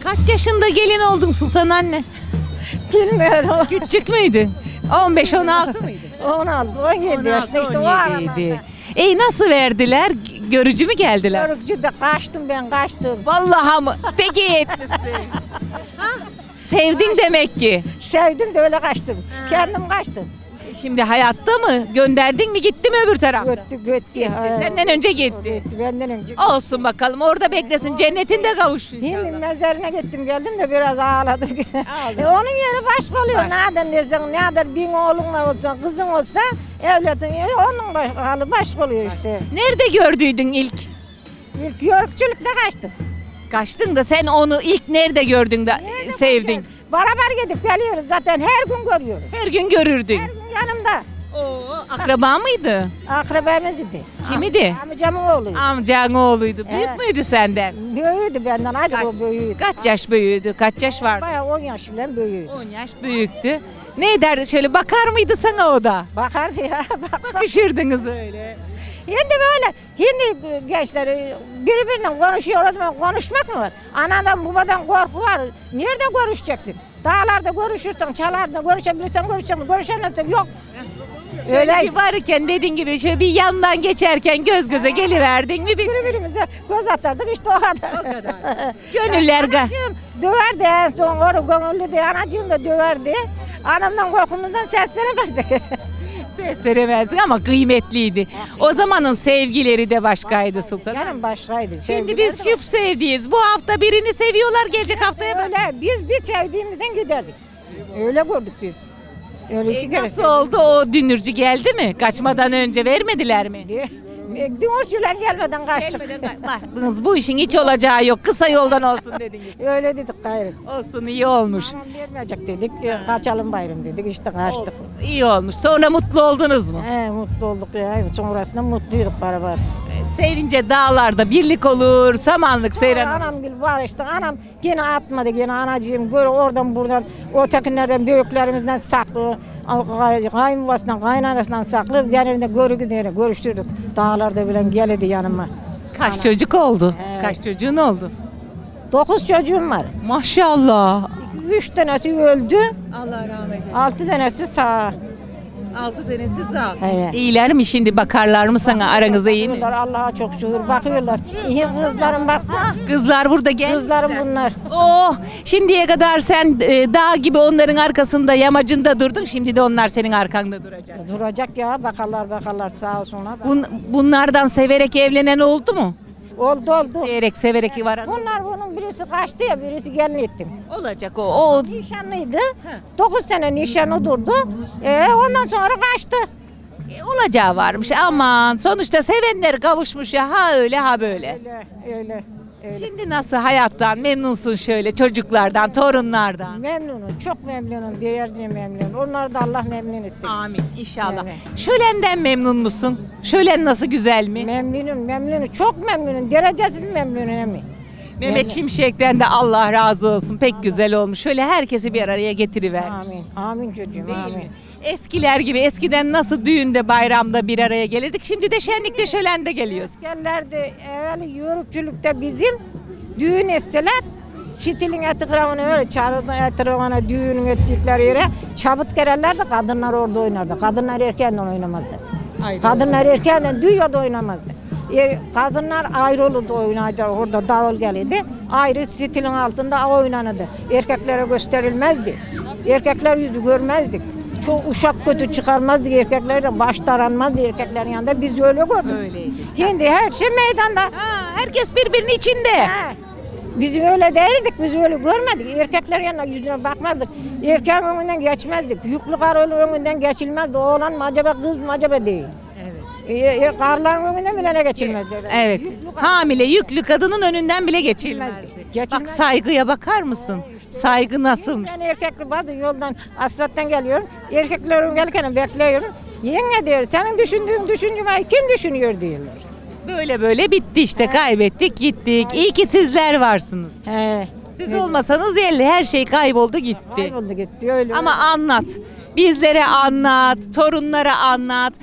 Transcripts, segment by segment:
Kaç yaşında gelin oldun Sultan anne? Bilmiyorum. Küçük müydün? 15-16 mıydı? 16, 17 yaşında işte o 17'ydi. Nasıl verdiler? Görücü mü geldiler? Görükçü de kaçtım ben kaçtım. Vallahi mı? Peki iyi etmişsin. Ha? Sevdin demek ki. Sevdim de öyle kaçtım. Kendim kaçtım. Şimdi hayatta mı? Gönderdin mi gitti mi öbür tarafta? Göttü. Senden önce gitti. Gitti benden önce. Olsun bakalım orada beklesin cennetinde kavuşsun Hindi inşallah. mezarına gittim geldim de biraz ağladım. Onun yeri başka oluyor. Nereden dersen, nereden bin oğlunla olsa, kızın olsa evladın yeri onun halı başka oluyor işte. Nerede gördüydün ilk? İlk yörükçülükte kaçtım. Kaçtın da sen onu ilk nerede gördün de sevdin? Beraber gidip geliyoruz zaten her gün görüyoruz. Her gün görürdün. Her gün yanımda. Akraba mıydı? Akrabamız idi. Kimidi? Amcamın oğluydu. Amcan oğluydu. Büyük Evet. müydü senden? Büyüğüydü benden, acık o büyüğüydü. Kaç yaş büyüğüydü? Kaç yaş vardı? Bayağı 10 yaş bile büyüğüydü. 10 yaş büyüktü. Ne derdi şöyle bakar mıydı sana o da? Bakardı ya. Bakışırdınız öyle. Şimdi böyle, şimdi gençleri birbirinden konuşuyor, o zaman konuşmak mı var? Anadan babadan korku var. Nerede görüşeceksin? Dağlarda görüşürsen, çalarda görüşebilirsen görüşemezsen yok. Şöyle Öyle bir varken dediğin gibi şöyle bir yandan geçerken göz göze geliverdin mi bir birbirimize göz atardık işte o kadar. o kadar. Gönüller Anacığım döverdi en son, oru gönüllü diye anacığım da döverdi. Anamdan korkumuzdan seslenemezdik. Seslenemezdi ama kıymetliydi. O zamanın sevgileri de başkaydı Sultan. Canım başkaydı. Şimdi biz şıp sevdiyiz. Bu hafta birini seviyorlar, gelecek haftaya bak. Öyle biz bir sevdiğimizden giderdik. Öyle gördük biz. Öyle iki kere Nasıl oldu o dünürcü geldi mi? Kaçmadan önce vermediler mi? Dümürcüler gelmeden kaçtık. Baktınız bu işin hiç olacağı yok. Kısa yoldan olsun dediniz. Öyle dedik gayrı. Olsun iyi olmuş. Anam vermeyecek dedik. Kaçalım bayram dedik işte kaçtık. Olsun iyi olmuş. Sonra mutlu oldunuz mu? Mutlu olduk ya. Sonrasında mutluyduk beraber. Sevince dağlarda birlik olur, samanlık seyran. Anam gibi var işte. Anam yine atmadı. Yine anacığım böyle oradan buradan ötekilerden büyüklerimizden saklı. Kayınbabasından kaynanasından saklı. Yani görüştürdük. Dağlarda bilen geldi yanıma. Kaç çocuk oldu? Evet. Kaç çocuğun oldu? 9 çocuğum var. Maşallah. 3 tanesi öldü. Allah rahmet eylesin. 6 tanesi sağ. 6 tanesi sağ. Evet. İyiler mi şimdi bakarlar mı sana aranızda iyi mi? Bakıyorlar, Allah'a çok şükür bakıyorlar. İyi kızlarım baksana. Kızlar burada gel. Kızlarım bunlar. Oh şimdiye kadar sen dağ gibi onların arkasında yamacında durdun. Şimdi de onlar senin arkanda duracak. Duracak ya bakarlar sağ olsunlar. Bunlardan severek evlenen oldu mu? Oldu. Diyerek severek var. Bunun birisi kaçtı ya birisi gelin ettim. Olacak o. Nişanlıydı. 9 sene nişanı durdu. Ondan sonra kaçtı. Olacağı varmış aman. Sonuçta sevenler kavuşmuş ya ha öyle ha böyle. Öyle. Şimdi nasıl hayattan memnunsun şöyle çocuklardan, torunlardan? Memnunum, çok memnunum, değerli memnunum. Onları da Allah memnun etsin. Amin inşallah. Evet. Şölenden memnun musun? Şölen nasıl güzel mi? Memnunum, çok memnunum. Derecesiz memnunum. Mehmet Şimşek'ten de Allah razı olsun. Pek güzel olmuş. Şöyle herkesi bir araya getirivermiş. Amin çocuğum, Değil amin. mi? Eskiler gibi eskiden nasıl düğünde bayramda bir araya gelirdik. Şimdi de şenlikte şölende geliyoruz. Askerlerde evvel yörükçülükte bizim düğün etseler stilin etrafına öyle çarıdın etrafına düğünün ettikleri yere çabut gelirlerdi kadınlar orada oynardı. Kadınlar erkenden oynamazdı. Kadınlar erkenden düğüde oynamazdı. Kadınlar ayrı olurdu oynayacak orada davul gelirdi. Ayrı stilin altında oynanırdı. Erkeklere gösterilmezdi. Erkekler yüzü görmezdik. Çok uşak kötü çıkarmazdık erkeklerden baş taranmazdı erkeklerin yanında biz öyle gördük. Öyleydi. Şimdi her şey meydanda. Herkes birbirinin içinde. Biz öyle değildik, biz öyle görmedik. Erkekler yanına yüzüne bakmazdık. Erkeğin önünden geçmezdik. Yüklü karının önünden geçilmezdi. Oğlan mı acaba kız mı acaba değil. Evet. Karların önünden bile ne geçilmezdi. Evet. Hamile yüklü kadının önünden bile geçilmezdi. Bak saygıya bakar mısın? Saygı nasılmış? Ben erkekler bazı yoldan asfalttan geliyorum. Erkeklerin gelirken bekliyorum. Yenge diyor, senin düşündüğün düşünceyi kim düşünüyor diyorlar. Böyle bitti işte kaybettik gittik. İyi ki sizler varsınız. Siz olmasanız yerli her şey kayboldu gitti. Kayboldu gitti öyle. Ama anlat. Bizlere anlat, torunlara anlat.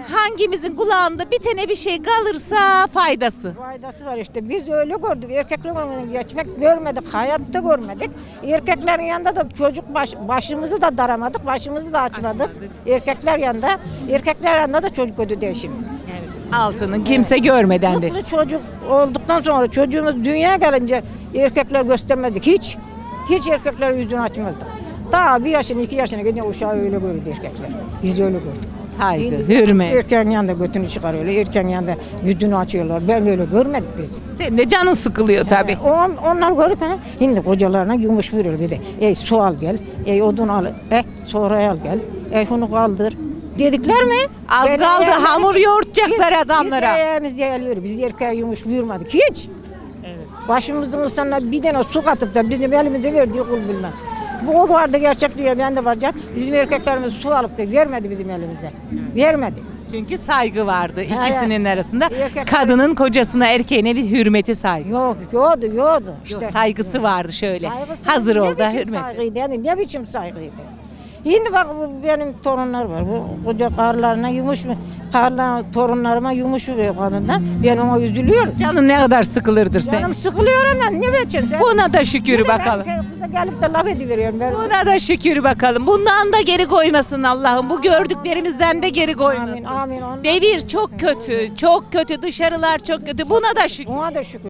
Hangimizin kulağında bir tane bir şey kalırsa faydası. Faydası var işte. Biz öyle gördük. Erkeklerin geçmek görmedik. Hayatta görmedik. Erkeklerin yanında da çocuk başımızı da daramadık. Başımızı da açmadık. Erkekler yanında. Erkekler yanında da çocuk ödü değişim. Altını kimse görmedendir. Mutlu çocuk olduktan sonra çocuğumuz dünyaya gelince erkekler göstermezdik. Hiç erkekler yüzünü açmazdık. Daha 1 yaşına 2 yaşına gidince uşağı öyle gördü erkekler. Biz öyle gördük. Saygı, hürmet. Erkeğin yanında götünü çıkarıyorlar. Erkeğin yanında yüzünü açıyorlar. Ben öyle görmedik biz. Senin de canın sıkılıyor tabii. Onlar görürken şimdi kocalarına yumuş veriyor bir de. Ey su al gel, ey odun al, sonra al gel, ey bunu kaldır. Dedikler mi? Az Ben kaldı ayağımı- hamur yoğurtacaklar adamlara. Biz ayağımız yayılıyor. Biz erkeğe yumuş buyurmadık hiç. Başımızın üstüne bir tane su katıp da bizim elimize verdiği kul bilmem. Bu vardı gerçek diyor, ben de var can. Bizim erkeklerimiz su alıp da vermedi bizim elimize. Vermedi. Çünkü saygı vardı ikisinin arasında. Erkekler- Kadının kocasına, erkeğine bir hürmeti saygı. Yoktu. Yok, saygısı vardı şöyle. Saygısı Hazır ol da ne biçim hürmet. saygıydı yani, ne biçim saygıydı. Şimdi bak benim torunlar var. Bu koca karlarına torunlarıma yumuş veriyor kadından. Ben ona üzülüyorum. Canın ne kadar sıkılırdır sen. Canım sıkılıyor ama ne biçim sen? Buna da şükür Bir de bakalım. ben kıza gelip de laf ediveriyorum. Ben. Buna da şükür bakalım. Bundan da geri koymasın Allah'ım. Bu gördüklerimizden de geri koymasın. Amin. Ondan Devir çok kötü, çok kötü. Dışarılar çok kötü. Buna da şükür. Buna da şükür.